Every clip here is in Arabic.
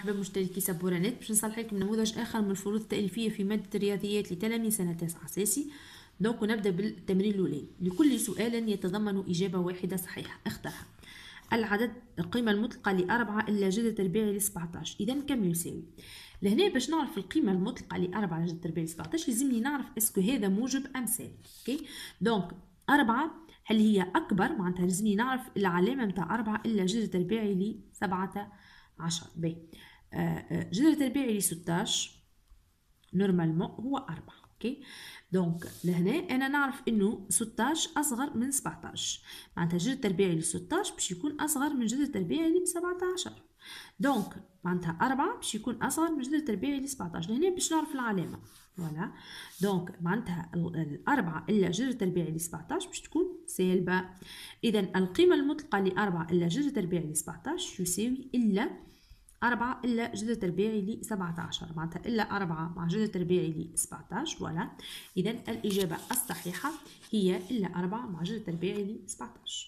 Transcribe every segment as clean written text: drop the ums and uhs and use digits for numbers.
مرحبا مشتركي سبورانات. باش نصلح لكم نموذج اخر من الفروض التأليفية في مادة الرياضيات لتلاميذ سنة 9 اساسي. دونك نبدا بالتمرين الاولاني. لكل سؤال يتضمن اجابه واحده صحيحه اختارها. العدد القيمه المطلقه ل4 الا جذر تربيعي ل 17، اذا كم يساوي؟ لهنا باش نعرف القيمه المطلقه ل4 جذر تربيعي ل 17 لازمني نعرف اسكو هذا موجب ام سالب. اوكي دونك 4 هل هي اكبر، معناتها لازمني نعرف العلامه نتاع 4 الا جذر تربيعي ل 17. باهي جذر تربيعي ل 16 نورمالمون هو 4. اوكي دونك لهنا انا نعرف انه 16 اصغر من 17، معناتها جذر تربيعي ل 16 باش يكون اصغر من جذر تربيعي ل 17. دونك معناتها 4 باش يكون اصغر من جذر تربيعي ل 17. لهنا باش نعرف العلامه فوالا. دونك معناتها الأربعة إلا جذر تربيعي ل 17 باش تكون سالبة. إذا القيمة المطلقة ل4 إلا جذر تربيعي ل 17 يساوي إلا 4 إلا جذر تربيعي ل 17، معناتها إلا 4 مع جذر تربيعي ل 17 فوالا. إذا الإجابة الصحيحة هي إلا 4 مع جذر تربيعي ل 17.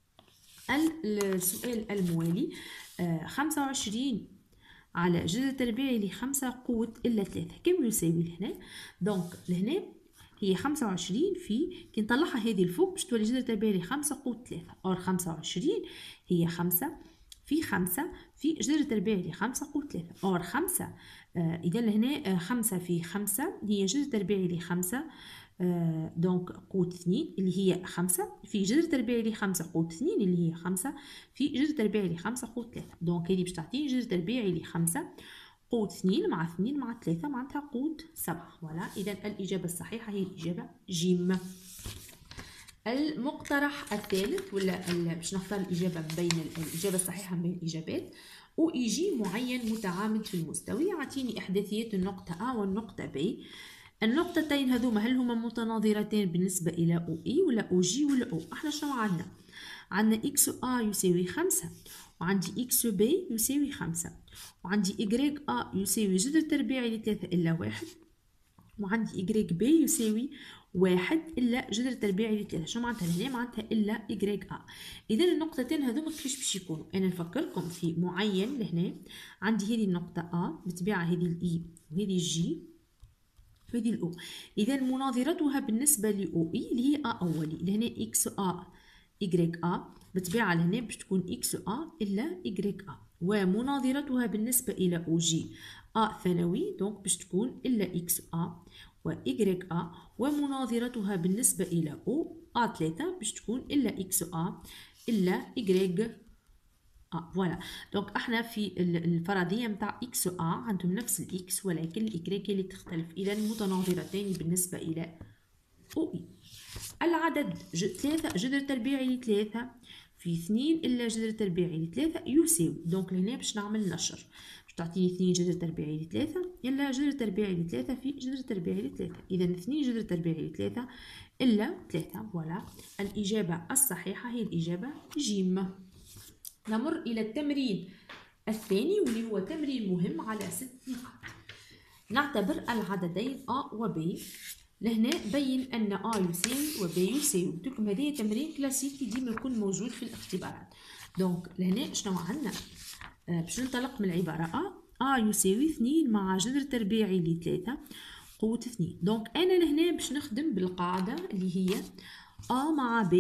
السؤال الموالي 25 على جذر تربيعي ل 5 قوة إلا 3 كم يساوي لهنا؟ دونك لهنا هي 25 في كي نطلعها هذه الفوق باش تولي جذر تربيعي ل 5 قوة 3 أو 25 هي 5 في 5 في جذر تربيعي ل 5 قوة 3 أو 5 إذا لهنا 5 في 5 هي جذر تربيعي ل 5 دونك قوة 2 اللي هي 5 في جذر تربيعي ل 5 قوة 2 اللي هي 5 في جذر تربيعي ل 5 قوة 3. دونك هذه باش تعطيني جذر تربيعي ل 5 قوة 2 مع 2 مع 3 معناتها قوة 7 فوالا. إذا الإجابة الصحيحة هي الإجابة جيم. المقترح الثالث ولا باش نختار الإجابة بين الإجابة الصحيحة بين الإجابات. ويجي معين متعامد في المستوى يعطيني إحداثيات النقطة A والنقطة B. النقطتين هذوما هل هما متناظرتان بالنسبة إلى أو إي ولا أو جي ولا أو؟ احنا شنو عندنا؟ عندنا إكس A يساوي 5 وعندي إكس B يساوي 5 وعندي إيكغيك A يساوي جذر تربيعي ل 3 إلا 1 وعندي إيكغيك B يساوي 1 إلا جذر تربيعي ل 3. شنو معناتها هنا؟ معناتها إلا إيكغيك A. إذا النقطتين هذوما كيفاش باش يكونوا؟ أنا نفكركم في معين لهنا. عندي هذه النقطة A بالطبيعة هذه الإي وهذه الجي وهذه الأو. إذا مناظرتها بالنسبة لأو إي اللي هي أ أولي لهنا إكس أ إيكغيك أ بالطبيعة لهنا باش تكون إكس أ إلا إيكغيك أ. ومناظرتها بالنسبة إلى أو جي أ ثانوي دونك باش تكون إلا إكس أ وإيكغيك أ. ومناظرتها بالنسبة إلى أو أ 3 باش تكون إلا إكس أ إلا إيكغيك فوالا. دونك احنا في الفرضيه نتاع اكس و ا عندهم نفس الاكس ولكن الايكغيك اللي تختلف. اذا متناظرتين بالنسبه الى او اي. العدد 3 جذر تربيعي ل 3 في 2 الا جذر تربيعي ل 3 يساوي. دونك لهنا باش نعمل نشر باش تعطيني 2 جذر تربيعي ل 3 الا جذر تربيعي ل 3 في جذر تربيعي ل 3. اذا 2 جذر تربيعي ل 3 الا 3 فوالا. الاجابه الصحيحه هي الاجابه جيم. نمر إلى التمرين الثاني واللي هو تمرين مهم على 6 نقاط. نعتبر العددين A و B. لهنا بين أن A يساوي و B يساوي. قلت لكم هذا تمرين كلاسيكي ديما يكون موجود في الاختبارات. دونك لهنا شنو عندنا؟ باش ننطلق من العبارة A يساوي 2 مع جذر تربيعي ل 3 قوة 2. دونك أنا لهنا باش نخدم بالقاعدة اللي هي A مع B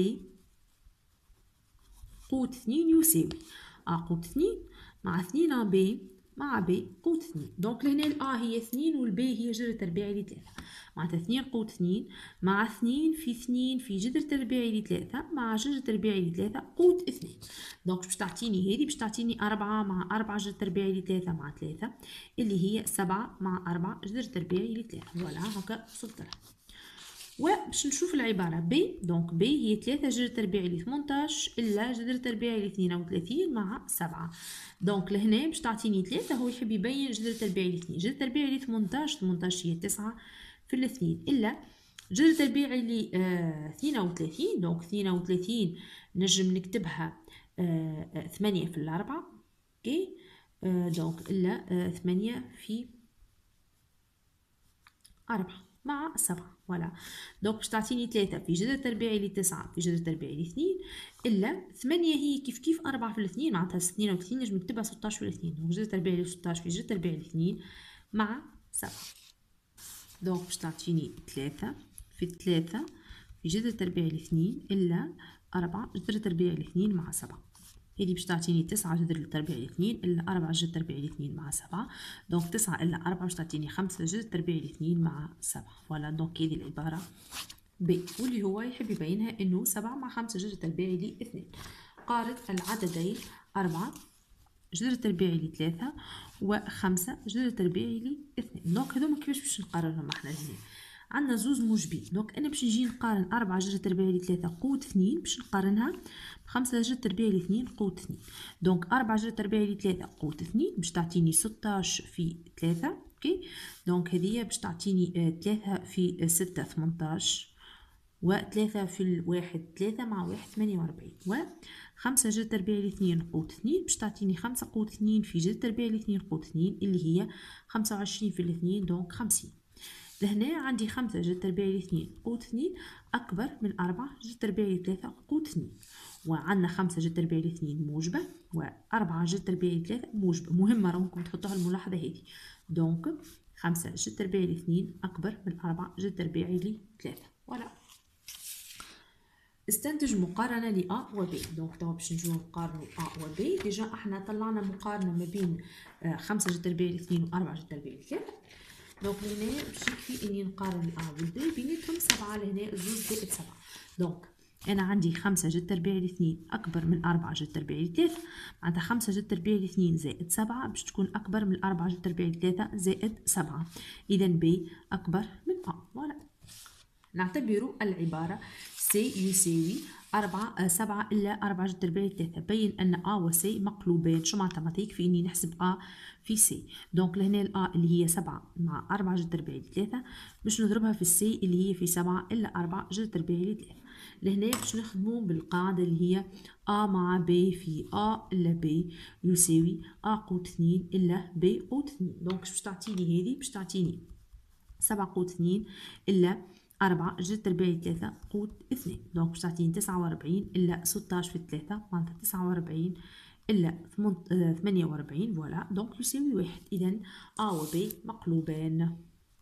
قوة 2 يساوي A قوة 2 مع 2 B مع B قوة 2. دونك لهنا الA هي 2 والB هي جذر تربيعي ل 3 معناتها 2 قوة 2 مع 2 في 2 في جذر تربيعي ل 3 مع جذر تربيعي ل 3 قوة 2. دونك باش تعطيني هذه باش تعطيني 4 مع 4 جذر تربيعي ل 3 مع 3 اللي هي 7 مع 4 جذر تربيعي ل 3 فوالا هكا وصلت لها. وباش نشوف العبارة ب. دونك ب هي 3 جذر تربيعي ل 18 إلا جذر تربيعي ل 32 مع 7. دونك لهنا باش تعطيني 3 هو يحب يبين جذر تربيعي ل 2. جذر تربيعي ل 18 هي 9 في الاثنين إلا جذر تربيعي ل 32. دونك 32 نجم نكتبها 8 في الأربعة. اوكي دونك إلا 8 في 4 مع 7. فوالا دونك باش تعطيني 3 في جذر تربيعي لتسعة في جذر تربيعي ل2 إلا 8 هي كيف 4 في 2 معناتها 32 نجم نكتبها 16 في 2 دونك جذر تربيعي ل 16 في جذر تربيعي ل2 مع 7. دونك باش تعطيني 3 في 3 في جذر تربيعي ل2 إلا 4 جذر تربيعي ل2 مع 7. هذه باش تعطيني 9 جذر تربيعي ل2 إلا 4 جذر تربيعي ل2 مع 7. دونك 9 إلا 4 باش تعطيني 5 جذر تربيعي ل2 مع 7. فوالا دونك هذه العبارة ب، واللي هو يحب يبينها إنه 7 مع 5 جذر تربيعي ل2. قارن العددين 4 جذر تربيعي ل3 و5 جذر تربيعي ل2. دونك هذوما كيفاش باش نقارنهم احنا هنا؟ عندنا زوز موجبين، دونك انا باش نجي نقارن 4 جذر تربيعي ل3 قوة 2 باش نقارنها ب5 جذر تربيعي ل2 قوة 2. دونك 4 جذر تربيعي ل3 قوة 2 باش تعطيني 16 في 3. اوكي دونك هذه باش تعطيني 3 في 6 18 و3 في الواحد 3 مع 1 48 و5 جذر تربيعي ل2 قوة 2 باش تعطيني 5 قوة 2 في جذر تربيعي ل2 قوة 2 اللي هي 25 في 2 دونك 50. لهنا عندي 5 جذر تربيعي ل2 قوة 2 أكبر من 4 جذر تربيعي ل3 قوة 2. وعندنا 5 جذر تربيعي ل2 موجبة و4 جذر تربيعي ل3 موجبة. مهمة راكم تحطوها الملاحظة هذه. دونك 5 جذر تربيعي ل2 أكبر من 4 جذر تربيعي ل3. فوالا استنتج مقارنة ل A و B. دونك توا باش نجيو نقارنو A و B. ديجا احنا طلعنا مقارنة ما بين 5 جذر تربيعي ل2 و 4 جذر تربيعي ل3. دونك لهنا باش يكفي اني نقارن ال A وال B بيناتهم 7 لهنا زوج زائد 7. دونك انا عندي 5 جذر تربيعي ل2 اكبر من 4 جذر تربيعي ل3 معناتها 5 جذر تربيعي ل2 زائد 7 باش تكون اكبر من 4 جذر تربيعي ل3 زائد 7. اذا B اكبر من A. فوالا نعتبر العبارة C يساوي 7 إلا 4 جذر تربيعي 3. بين أن A و C مقلوبان. شو معناتها؟ معناتها يكفي إني نحسب A في C. دونك لهنا ال A اللي هي 7 مع 4 جذر تربيعي 3 باش نضربها في C اللي هي في 7 إلا 4 جذر تربيعي 3. لهنا باش نخدمو بالقاعدة اللي هي A مع B في A إلا B يساوي A قوة 2 إلا B قوة 2. دونك باش تعطيني هذه باش تعطيني 7 قوة 2 إلا 4 جذر تربيعي 3 قوة 2. دونك باش تعطيني 49 إلا 16 في 3 معناتها 49 إلا 48. فوالا دونك يساوي 1. إذا A و B مقلوبان.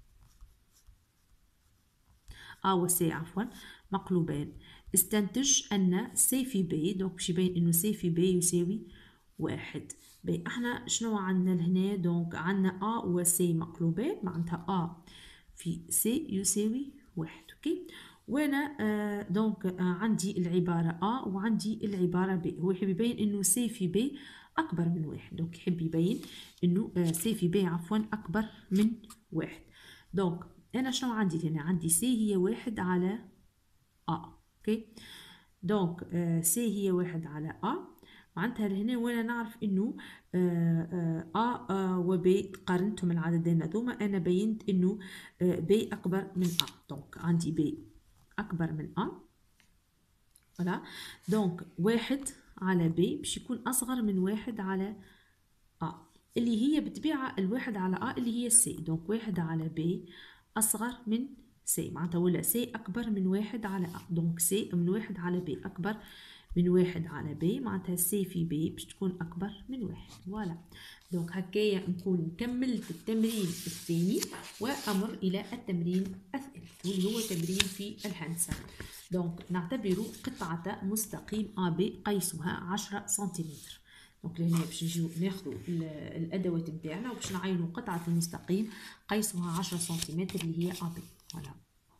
A و C عفوا مقلوبان. استنتج أن C في B. دونك باش يبين إنه C في B يساوي 1. بي احنا شنو عندنا لهنا؟ دونك عندنا A و C مقلوبان معناتها A في C يساوي 1. اوكي وانا دونك عندي العبارة A وعندي العبارة B. هو يحب يبين انه C في B اكبر من 1. دونك يحب يبين انه C في B عفوا اكبر من 1. دونك انا شنو عندي هنا؟ عندي C هي 1 على A. اوكي دونك C هي 1 على A معناتها لهنا وانا نعرف انه A و B قارنتهم العددين هذوما انا بينت انه B اكبر من A. دونك عندي B اكبر من A. فوالا دونك 1 على B باش يكون اصغر من 1 على A اللي هي بالطبيعة الواحد على A اللي هي C. دونك 1 على B اصغر من C معناتها ولا C اكبر من 1 على A. دونك C من 1 على B اكبر من 1 على B معناتها C في B باش تكون أكبر من 1. فوالا دونك هكايا نكون كملت التمرين الثاني وأمر إلى التمرين الثالث واللي هو تمرين في الهندسة. دونك نعتبر قطعة مستقيم AB قيسها 10 سنتيمتر. دونك لهنا باش نجيو ناخذوا الأدوات نتاعنا وباش نعينوا قطعة المستقيم قيسها 10 سنتيمتر اللي هي AB. فوالا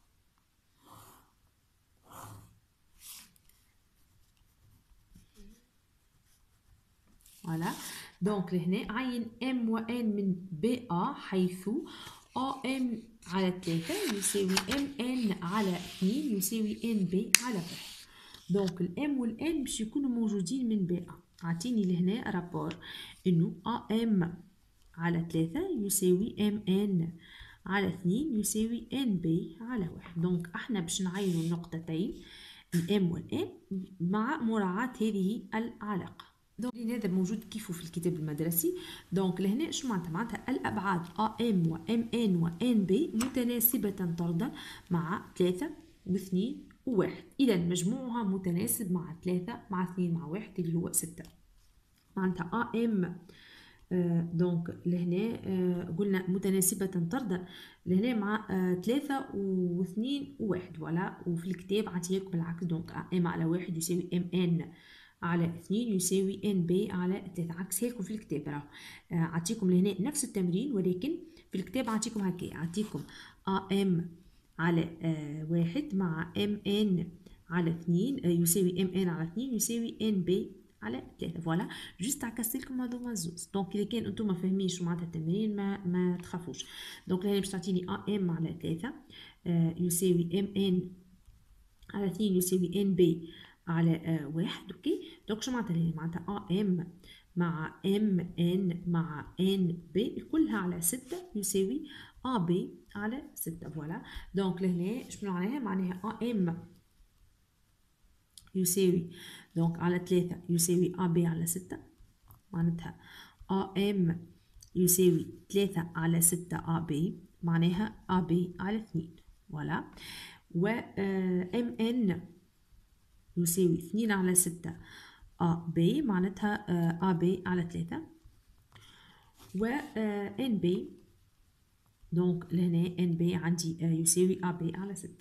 فوالا دونك لهنا عين M و N من BA حيث AM على 3 يساوي MN على 2 يساوي NB على 1. دونك ال M وال N باش يكونوا موجودين من BA. عطيني لهنا رابور انه AM على 3 يساوي MN على 2 يساوي NB على 1. دونك احنا باش نعينوا النقطتين ال M وال N مع مراعاة هذه العلاقة. دونك هذا موجود كيفه في الكتاب المدرسي. دونك لهنا شو معناتها الابعاد ام وام ان وان بي متناسبه طردا مع 3 و2 و1، اذا مجموعها متناسب مع 3 مع 2 مع 1 اللي هو 6. معناتها ام دونك لهنا قلنا متناسبة طردا لهنا مع 3 و2 و1 ولا. وفي الكتاب عطيك بالعكس، دونك ام على 1 يساوي ام ان على 2 يساوي ان بي على 3، عكس هيك في الكتاب راه عطيكم لهنا نفس التمرين، ولكن في الكتاب عطيكم هكا، عطيكم ام على 1 مع ام ان على 2 يساوي ام ان على 2 يساوي ان بي على 3. فوالا جوست عكست لكم هذوما الزوز. دونك اذا كان انتم ما فاهمين شو معناتها التمرين ما تخافوش. دونك هنا باش تعطيني ام على 3 يساوي ام ان على 2 يساوي ان بي على 1. اوكي دونك شو معناتها هنا؟ معناتها ام مع ام ان مع ان بي كلها على 6 يساوي ا بي على 6. فوالا دونك لهنا شنو معناها؟ معناها ام يساوي دونك على 3 يساوي ا بي على 6، معناتها ام يساوي 3 على 6 ا بي، معناها ا بي على 2. فوالا و ام ان يساوي 2 على 6 ا بي، معناتها ا بي على 3. و ان بي دونك لهنا ان بي عندي يساوي ا بي على 6.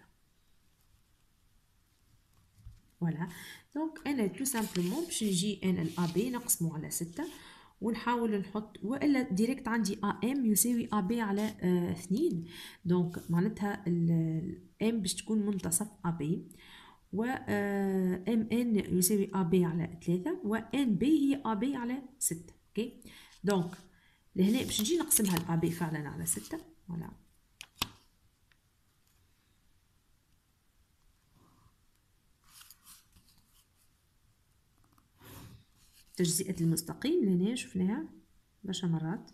فوالا دونك انا تو سامبلومون باش نجي انا الا بي نقسمو على 6 ونحاول نحط، والا ديريكت عندي ام يساوي ا بي على 2. دونك معناتها الام باش تكون منتصف ا بي، و ام ان يساوي ا بي على 3 و ان بي هي ا بي على 6. اوكي دونك لهنا باش نجي نقسمها الا بي فعلا على 6. فوالا تجزئة المستقيم لهنا شفناها برشا مرات.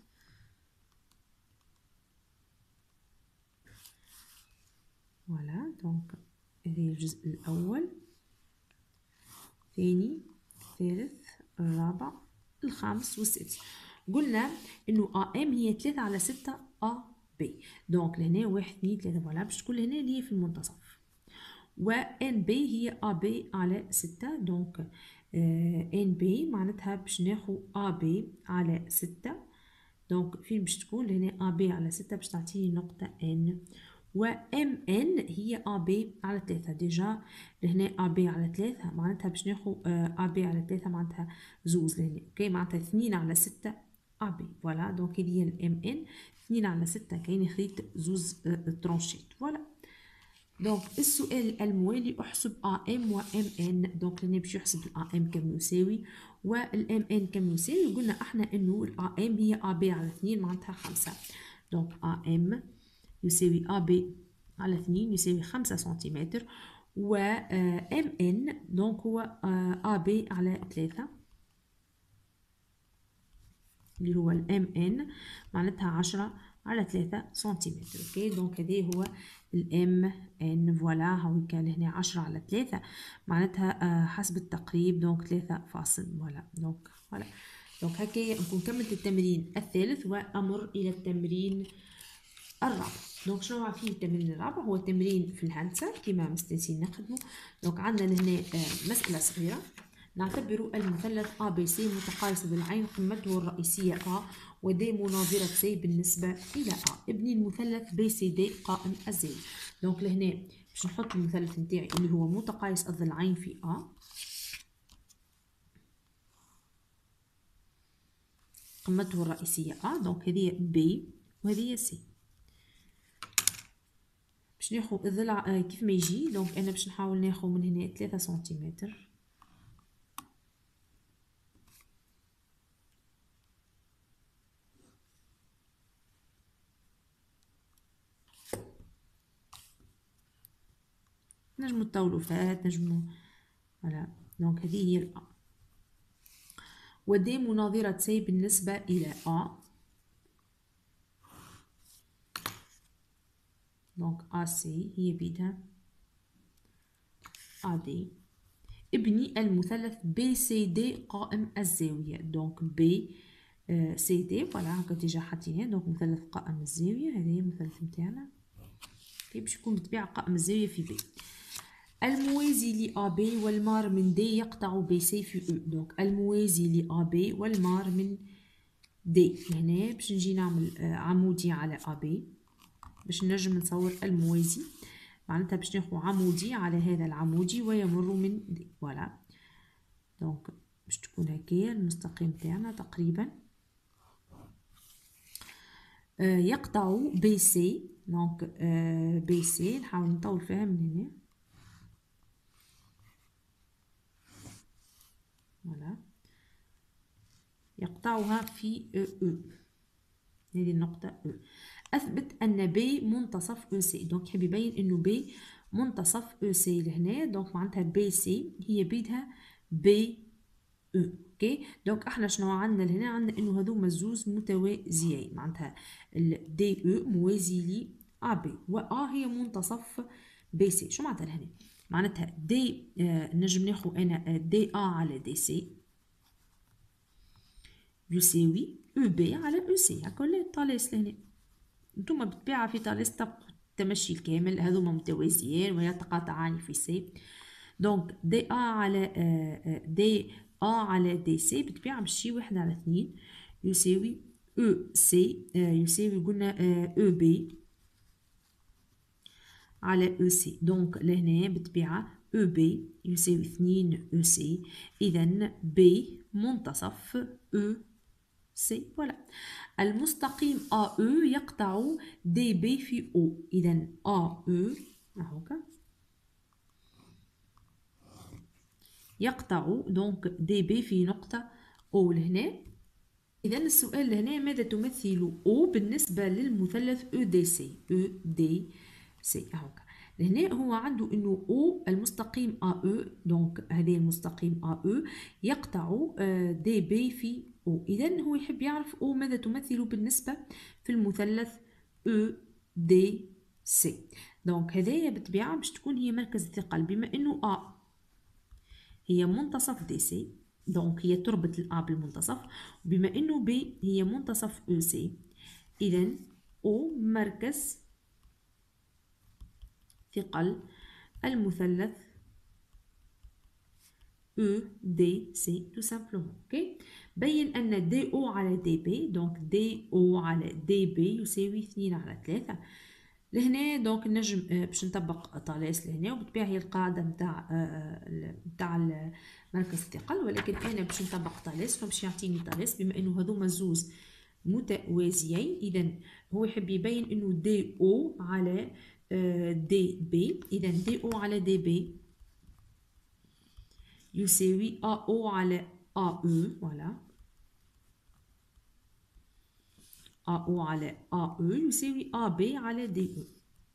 فوالا دونك هذا الجزء الأول، الثاني، الثالث، الرابع، الخامس والسادس. قلنا إنه ام هي 3 على 6 بي. دونك لهنا 1 2 3 فوالا باش تكون هنا اللي هي في المنتصف. و ان بي هي بي على 6. دونك ان بي معناتها باش ناخو بي على 6. دونك فين باش تكون؟ لهنا بي على 6 باش تعطيني نقطة ان. و ام ان هي بي على 3. ديجا لهنا بي على 3 معناتها باش ناخو بي على 3 معناتها زوز لهنا. اوكي معناتها 2 على 6 بي. فوالا دونك هذه هي الام ان 2 على 6 كاين خديت زوز ترونشيت. فوالا دونك السؤال الموالي احسب ام و ام ان. دونك هنا باش يحسب ام كم يساوي والام ان كم يساوي. قلنا احنا انه ام هي بي على 2 معناتها 5. دونك ام يساوي بي على 2 يساوي 5 سنتيمتر، و ام ان دونك هو بي على 3 اللي هو الام ان معناتها 10 على 3 سنتيمتر. اوكي دونك هذا هو الام ان. فوالا هاو كان هنا 10 على 3 معناتها حسب التقريب دونك 3 فاصل. فوالا دونك فوالا دونك هكايا نكون كملت التمرين الثالث وامر الى التمرين الرابع. دونك شنو فيه التمرين الرابع؟ هو تمرين في الهندسة كما مستنسين نخدمه. دونك عندنا هنا مسألة صغيرة، نعتبر المثلث ABC متقايس بالعين قمته الرئيسية A ود مناظرة C بالنسبة إلى A. ابني المثلث BCD قائم الزاوية. دونك لهنا باش نحط المثلث نتاعي اللي هو متقايس الضلعين في A، قمته الرئيسية A. دونك هذه B وهذه C. باش ناخذ الضلع كيف ما يجي. دونك أنا باش نحاول ناخذ من هنا 3 سنتيمتر. نجمو تطولوا فات نجمو. فوالا دونك هذه هي الأ. ودي مناظرة سي بالنسبة إلى أ. دونك أ سي هي بيدها أ دي. ابني المثلث بي سي دي قائم الزاوية. دونك بي سي دي فوالا هاكا ديجا حاطينه. دونك مثلث قائم الزاوية، هذا هي المثلث نتاعنا باش يكون بالطبيعة قائم الزاوية في بي. الموازي ل بي والمار من دي يقطع بي سي في او. دونك الموازي ل بي والمار من دي. هنا باش نجي نعمل عمودي على بي باش نجم نصور الموازي، معناتها باش ناخذ عمودي على هذا العمودي ويمر من دي. فوالا دونك باش تكون هكايا المستقيم تاعنا تقريبا. يقطع بي سي. دونك بي سي نحاول نطول فيها من هنا. فوالا يقطعها في او. هذه النقطة او. اثبت ان بي منتصف او سي. دونك يحب يبين انه بي منتصف او سي لهنا. دونك معناتها بي سي هي بيدها بي او. اوكي دونك احنا شنو عندنا لهنا؟ عندنا انه هذوما الزوز متوازيين، معناتها دي او موازي لي بي و هي منتصف بي سي. شو معناتها لهنا؟ معناتها دي نجم ناخذ انا دي على دي سي يساوي او بي على او سي. هاكا ولا طالس لهنا؟ نتوما بالطبيعة في طالس التمشي الكامل هذوما متوازيين ويتقاطعان في سي. دونك دي على دي على دي سي بالطبيعة باش تجي 1/2 يساوي او سي يساوي قلنا او بي على او سي. دونك لهنا بالطبيعة او بي يساوي 2 او سي. إذا بي منتصف او سي. فوالا المستقيم AE يقطع دي بي في او. إذا AE هاكا يقطع دونك دي بي في نقطة او لهنا. إذا السؤال لهنا ماذا تمثل او بالنسبة للمثلث او دي سي؟ او دي سي هاكا لهنا هو عنده انه او المستقيم AE. دونك هذا المستقيم AE يقطع دي بي في او. إذا هو يحب يعرف او ماذا تمثل بالنسبة في المثلث او دي سي. دونك هذايا بالطبيعة باش تكون هي مركز الثقل، بما انه هي منتصف دي سي دونك هي تربط الأ بالمنتصف، وبما انه بي هي منتصف او سي إذا او مركز ثقل المثلث او دي سي تو سامبلومون. اوكي بين ان دي او على دي بي. دونك دي او على دي بي يساوي 2/3 لهنا. دونك نجم باش نطبق طالس لهنا، وبالطبيعة هي القاعدة نتاع مركز الثقل، ولكن انا باش نطبق طالس فباش يعطيني طالس بما انه هذوما الزوز متوازيين. اذا هو يحب يبين انه دي او على دي بي. إذا دي او على دي بي يساوي او على او. فوالا او على او يساوي بي على دي او.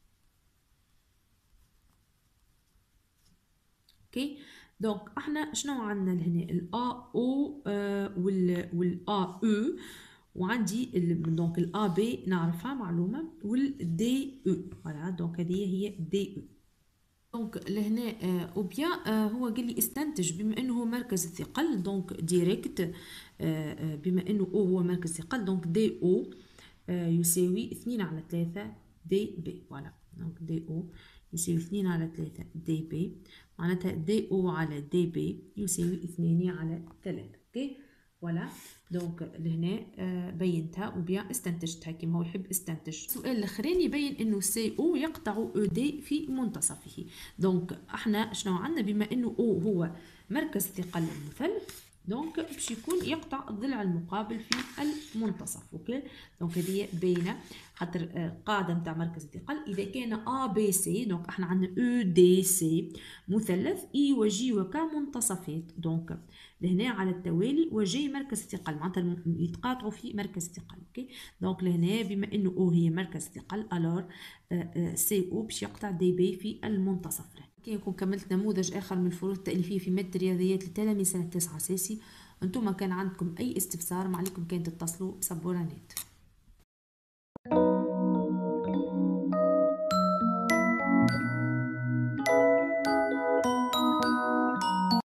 اوكي دونك احنا شنو عندنا لهنا؟ الا او وال او وعندي دونك الا بي نعرفها معلومه والدي او. فوالا دونك هذه هي دي او. دونك لهنا او بيان هو قال لي استنتج بما انه هو مركز الثقل دونك ديريكت بما انه او هو مركز الثقل دونك دي او يساوي 2/3 دي بي. فوالا دونك دي او يساوي 2/3 دي بي، معناتها دي او على دي بي يساوي 2/3. اوكي فوالا دونك لهنا بينتها وبيان استنتجتها كيما هو يحب استنتج. السؤال الاخراني يبين انه سي او يقطع او دي في منتصفه. دونك احنا شنو عندنا؟ بما انه او هو مركز ثقل المثلث دونك باش يكون يقطع الضلع المقابل في المنتصف. اوكي دونك هذه باينه خاطر القاعده نتاع مركز الثقل اذا كان ا بي سي دونك احنا عندنا او دي سي مثلث اي وجي وك منتصفات. دونك لهنا على التوالي وجي مركز الثقل معناتها يتقاطعوا في مركز الثقل. اوكي دونك لهنا بما انه او هي مركز الثقل الور سي او باش يقطع دي بي في المنتصف. كي نكون كملت نموذج اخر من الفروض التأليفية في مادة الرياضيات لتلاميذ سنة 9 أساسي. انتم كان عندكم اي استفسار ما عليكم كان تتصلوا بسبورة نت.